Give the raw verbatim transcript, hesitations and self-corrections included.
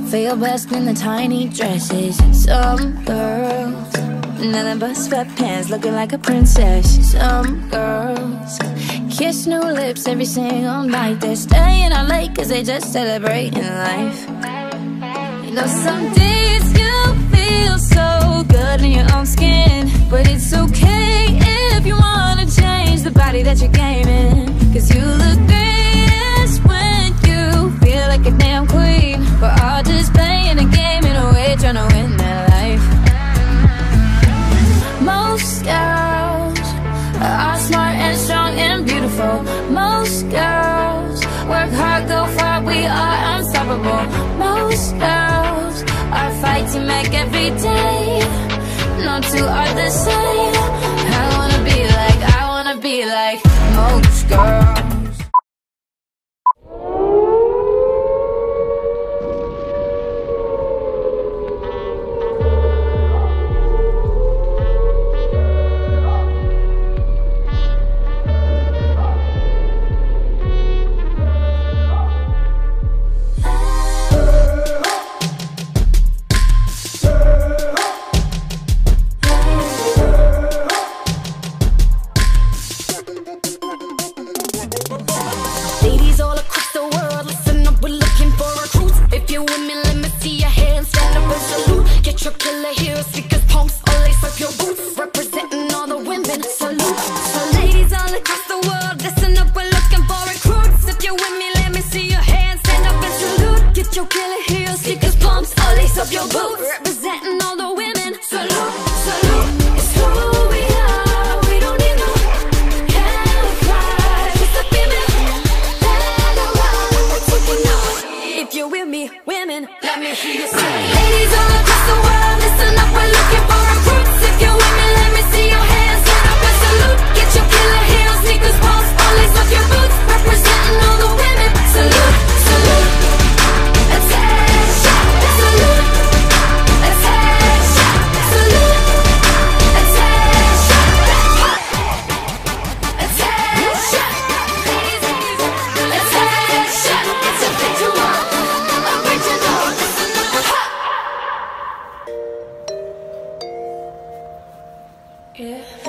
feel best in the tiny dresses. Some girls, nothing but sweatpants, looking like a princess. Some girls kiss new lips every single night. They're staying out late cause they just celebrating life. You know, some days you feel so good in your own skin, but it's okay if you wanna change the body that you're gaming. Cause you look greatest when you feel like a damn queen. We're all just playing a game in a way, trying to win that life. Most girls are smart and strong and beautiful. Most girls work hard, go far, we are unstoppable. Most girls are fighting back every day. No two are the same. I wanna be like, I wanna be like most girls. Ladies all across the world, listen up, we're looking for recruits. If you're women, let me see your hands, stand up and salute. Get your killer heels, sneakers, pumps, all lace up your boots. Representing all the women, salute. So ladies all across the world, listen up, we're looking for recruits. If you're with me, let me see your hands, stand up and salute. Get your killer heels, sneakers, pumps, all lace up your boots. Representing all the women, salute, salute. It's who we are, we don't need no camouflage. It's the female. If you're with me, women, let me hear you say. Ladies all across the world, listen up, we're looking for recruits. If you're with me, let me see your hands, stand up and salute. Get your killer heels, sneakers, pumps, all lace up your boots. Representing all the women, salute, salute. Attention, salute. Attention, salute. Attention, attention. Attention, it's a visual. Yeah.